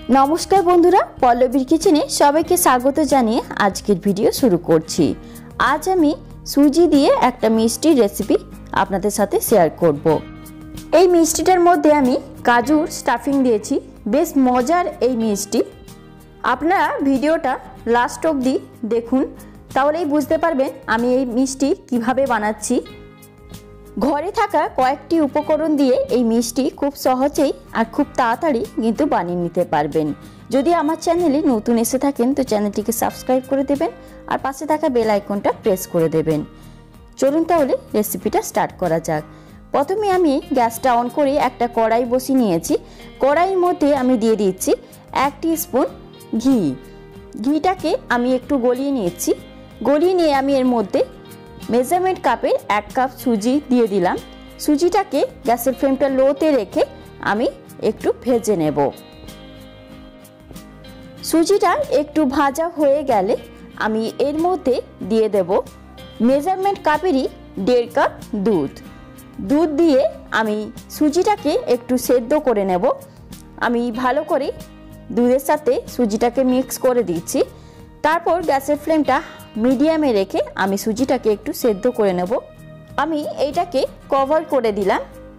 नमस्कार बंधुरा पल्लवीर किचेने सबाइके स्वागत जानिए आजकेर भिडियो शुरू करছি। आज आमी सुजी दिए एक मिष्टि रेसिपि आपनादेर साथे शेयर करब। এই মিষ্টিটার মধ্যে আমি কাজুর স্টাফিং দিয়েছি। বেশ মজার এই মিষ্টি। আপনারা ভিডিওটা লাস্ট অবধি দেখুন, তাহলেই বুঝতে পারবেন আমি এই মিষ্টি কিভাবে বানাচ্ছি। ঘরে থাকা কয়েকটি উপকরণ দিয়ে এই মিষ্টি খুব সহজেই আর খুব তাড়াতাড়ি কিন্তু বানিয়ে নিতে পারবেন। যদি আমার চ্যানেলে নতুন এসে থাকেন তো চ্যানেলটিকে সাবস্ক্রাইব করে দেবেন আর পাশে থাকা বেল আইকনটা প্রেস করে দেবেন। চলুন তাহলে রেসিপিটা স্টার্ট করা যাক। প্রথমে আমি গ্যাসটা অন করে একটা কড়াই বসিয়ে নিয়েছি। কড়াইয়ের মধ্যে আমি দিয়ে দিচ্ছি 1 টিস্পুন ঘি। ঘিটাকে আমি একটু গলিয়ে নিয়েছি। গলিয়ে নিয়ে আমি এর মধ্যে মেজারমেন্ট কাপে 1 কাপ সুজি দিয়ে দিলাম। সুজিটাকে গ্যাসের ফ্লেমটা লোতে রেখে আমি একটু ভেজে নেব। সুজিটা একটু ভাজা হয়ে গেলে আমি এর মধ্যে দিয়ে দেব মেজারমেন্ট কাপেরই 1.5 কাপ দুধ। দুধ দিয়ে আমি সুজিটাকে একটু সেদ্ধ করে নেব। আমি ভালো করে দুধের সাথে সুজিটাকে মিক্স করে দিচ্ছি। তারপর গ্যাসের ফ্লেমটা মিডিয়ামে রেখে আমি সুজিটাকে একটু সেদ্ধ করে নেব। আমি এইটাকে কভার করে দিলাম।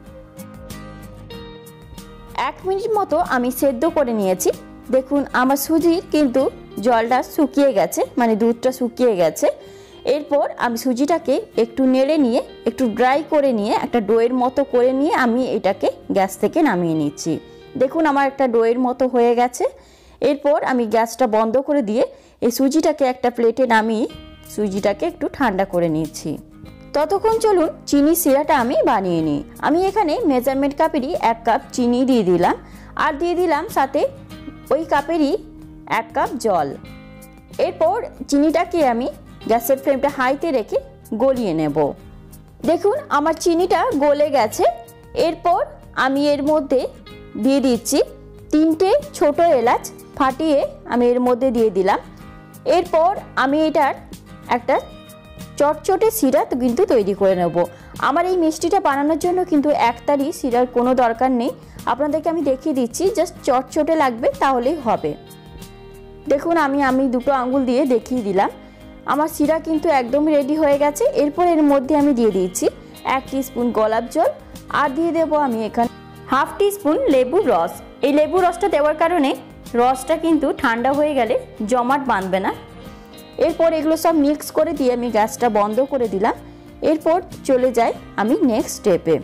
1 মিনিট মতো আমি সেদ্ধ করে নিয়েছি। দেখুন আমার সুজির কিন্তু জলটা শুকিয়ে গেছে, মানে দুধটা শুকিয়ে গেছে। এরপর আমি সুজিটাকে একটু নেড়ে নিয়ে একটু ড্রাই করে নিয়ে একটা ডোয়ের মতো করে নিয়ে আমি এটাকে গ্যাস থেকে নামিয়ে নিচ্ছি। দেখুন আমার একটা ডোয়ের মতো হয়ে গেছে। এরপর আমি গ্যাসটা বন্ধ করে দিয়ে এই সুজিটাকে একটা প্লেটে নামিয়ে সুজিটাকে একটু ঠান্ডা করে নিচ্ছি। ততক্ষণ চলুন চিনি সিরাটা আমি বানিয়ে নিই। আমি এখানে মেজারমেন্ট কাপেরই 1 কাপ চিনি দিয়ে দিলাম আর দিয়ে দিলাম সাথে ওই কাপেরই 1 কাপ জল। এরপর চিনিটাকে আমি গ্যাসের ফ্লেমটা হাইতে রেখে গলিয়ে নেব। দেখুন আমার চিনিটা গলে গেছে। এরপর আমি এর মধ্যে দিয়ে দিচ্ছি 3টে ছোট এলাচ ফাটিয়ে আমি এর মধ্যে দিয়ে দিলাম। এরপর আমি এটার একটা চটচটে সিরা কিন্তু তৈরি করে নেব। আমার এই মিষ্টিটা বানানোর জন্য কিন্তু একতারি সিরার কোনো দরকার নেই। আপনাদেরকে আমি দেখিয়ে দিচ্ছি, জাস্ট চটচটে লাগবে তাহলেই হবে। দেখুন আমি দুটো আঙ্গুল দিয়ে দেখিয়ে দিলাম। আমার সিরা কিন্তু একদম রেডি হয়ে গেছে। এরপর এর মধ্যে আমি দিয়ে দিচ্ছি 1 টিস্পুন গোলাপ জল আর দিয়ে দেবো আমি এখানে 1/2 টিস্পুন লেবুর রস। এই লেবুর রসটা দেওয়ার কারণে রসটা কিন্তু ঠান্ডা হয়ে গেলে জমাট বাঁধবে না। এরপর এগুলো সব মিক্স করে দিয়ে আমি গ্যাসটা বন্ধ করে দিলাম। এরপর চলে যাই আমি নেক্সট স্টেপে।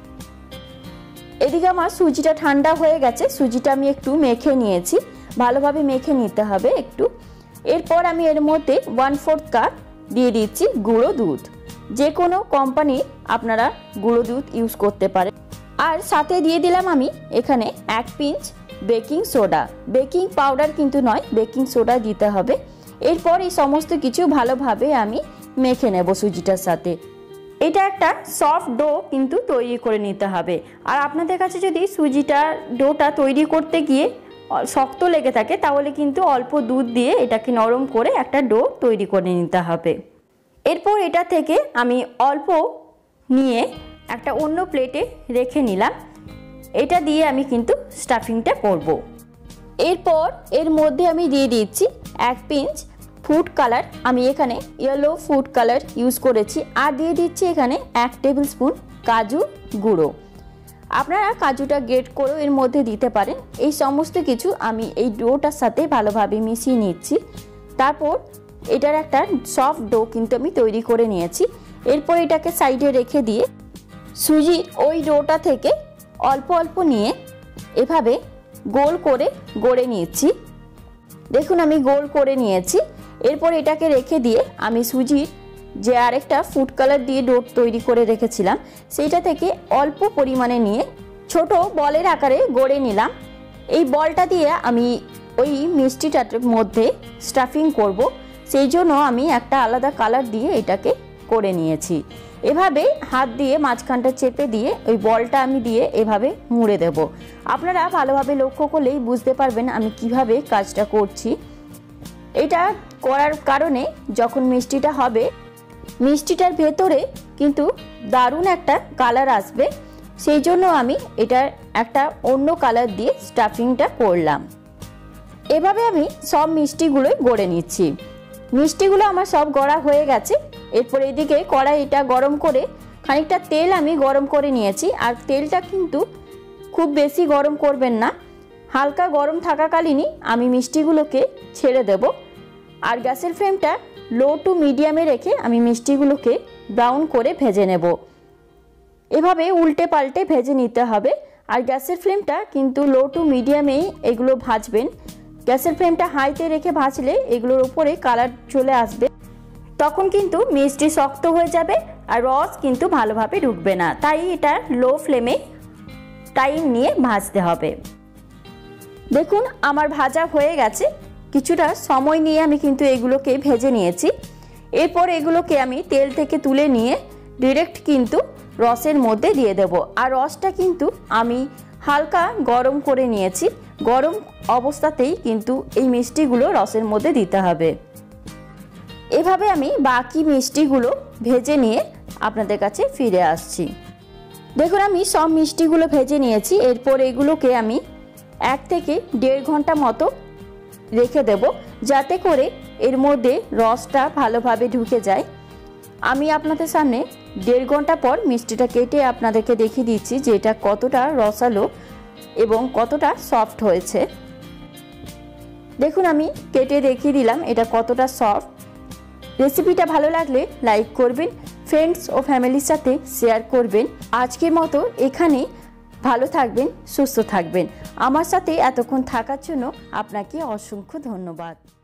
এদিকে আমার সুজিটা ঠান্ডা হয়ে গেছে। সুজিটা আমি একটু মেখে নিয়েছি, ভালোভাবে মেখে নিতে হবে একটু। এরপর আমি এর মধ্যে 1/4 কাপ দিয়ে দিচ্ছি গুঁড়ো দুধ। যে কোনো কোম্পানির আপনারা গুঁড়ো দুধ ইউজ করতে পারেন। আর সাথে দিয়ে দিলাম আমি এখানে 1 pinch baking soda. Baking powder কিন্তু নয়, বেকিং সোডা দিতে হবে। এরপর এই সমস্ত কিছু ভালোভাবে আমি মেখে নেব সুজিটার সাথে। এটা একটা সফট ডো কিন্তু তৈরি করে নিতে হবে। আর আপনাদের কাছে যদি ডোটা তৈরি করতে গিয়ে শক্ত লেগে থাকে তাহলে কিন্তু অল্প দুধ দিয়ে এটাকে নরম করে একটা ডো তৈরি করে নিতে হবে। এরপর এটা থেকে আমি অল্প নিয়ে একটা অন্য প্লেটে রেখে নিলাম। এটা দিয়ে আমি কিন্তু স্টাফিংটা করব। এরপর এর মধ্যে আমি দিয়ে দিচ্ছি 1 পিঞ্চ ফুড কালার। আমি এখানে ইয়েলো ফুড কালার ইউজ করেছি। আর দিয়ে দিচ্ছি এখানে 1 টেবিল স্পুন কাজু গুঁড়ো। আপনারা কাজুটা গ্রেট করেও এর মধ্যে দিতে পারেন। এই সমস্ত কিছু আমি এই ডোটার সাথে ভালোভাবে মিশিয়ে নিচ্ছি। তারপর এটার একটা সফট ডো কিন্তু আমি তৈরি করে নিয়েছি। এরপর এটাকে সাইডে রেখে দিয়ে সুজির ওই ডোটা থেকে অল্প অল্প নিয়ে এভাবে গোল করে গড়ে নিয়েছি। দেখুন আমি গোল করে নিয়েছি। এরপর এটাকে রেখে দিয়ে আমি সুজির যে আরেকটা ফুড কালার দিয়ে ডো তৈরি করে রেখেছিলাম সেইটা থেকে অল্প পরিমাণে নিয়ে ছোট বলের আকারে গড়ে নিলাম। এই বলটা দিয়ে আমি ওই মিষ্টিটার মধ্যে স্টাফিং করব, সেই জন্য আমি একটা আলাদা কালার দিয়ে এটাকে করে নিয়েছি। এভাবে হাত দিয়ে মাঝখানটা চেপে দিয়ে ওই বলটা আমি দিয়ে এভাবে মুড়ে দেব। আপনারা ভালোভাবে লক্ষ্য করলেই বুঝতে পারবেন আমি কিভাবে কাজটা করছি। এটা করার কারণে যখন মিষ্টিটা হবে মিষ্টিটার ভেতরে কিন্তু দারুণ একটা কালার আসবে, সেই জন্য আমি এটা একটা অন্য কালার দিয়ে স্টাফিংটা করলাম। এভাবে আমি সব মিষ্টিগুলোই গড়ে নিচ্ছি। মিষ্টিগুলো আমার সব গড়া হয়ে গেছে। এরপর এদিকে কড়াইটা গরম করে খানিকটা তেল আমি গরম করে নিয়েছি। আর তেলটা কিন্তু খুব বেশি গরম করবেন না, হালকা গরম থাকাকালীনই আমি মিষ্টিগুলোকে ছেড়ে দেব। আর গ্যাসের ফ্লেমটা লো টু মিডিয়ামে রেখে আমি মিষ্টিগুলোকে ব্রাউন করে ভেজে নেব। এভাবে উল্টে পাল্টে ভেজে নিতে হবে। আর গ্যাসের ফ্লেমটা কিন্তু লো টু মিডিয়ামেই এগুলো ভাজবেন। গ্যাসের ফ্লেমটা হাইতে রেখে ভাজলে এগুলোর উপরে কালার চলে আসবে, তখন কিন্তু মিষ্টি শক্ত হয়ে যাবে আর রস কিন্তু ভালোভাবে ঢুকবে না। তাই এটা লো ফ্লেমে টাইম নিয়ে ভাজতে হবে। দেখুন আমার ভাজা হয়ে গেছে। কিছুটা সময় নিয়ে আমি কিন্তু এগুলোকে ভেজে নিয়েছি। এরপর এগুলোকে আমি তেল থেকে তুলে নিয়ে ডিরেক্ট কিন্তু রসের মধ্যে দিয়ে দেব। আর রসটা কিন্তু আমি হালকা গরম করে নিয়েছি। গরম অবস্থাতেই কিন্তু এই মিষ্টিগুলো রসের মধ্যে দিতে হবে। এভাবে আমি বাকি মিষ্টিগুলো ভেজে নিয়ে আপনাদের কাছে ফিরে আসছি। দেখুন আমি সব মিষ্টিগুলো ভেজে নিয়েছি। এরপর এগুলোকে আমি 1 থেকে 1.5 ঘন্টা মতো রেখে দেব, যাতে করে এর মধ্যে রসটা ভালোভাবে ঢুকে যায়। আমি আপনাদের সামনে 1.5 ঘন্টা পর মিষ্টিটা কেটে আপনাদেরকে দেখিয়ে দিচ্ছি যে এটা কতটা রসালো এবং কতটা সফট হয়েছে। দেখুন আমি কেটে দেখিয়ে দিলাম এটা কতটা সফট। রেসিপিটা ভালো লাগলে লাইক করবেন, ফ্রেন্ডস ও ফ্যামিলির সাথে শেয়ার করবেন। আজকের মতো এখানেই। ভালো থাকবেন, সুস্থ থাকবেন। আমার সাথে এতক্ষণ থাকার জন্য আপনাকে অসংখ্য ধন্যবাদ।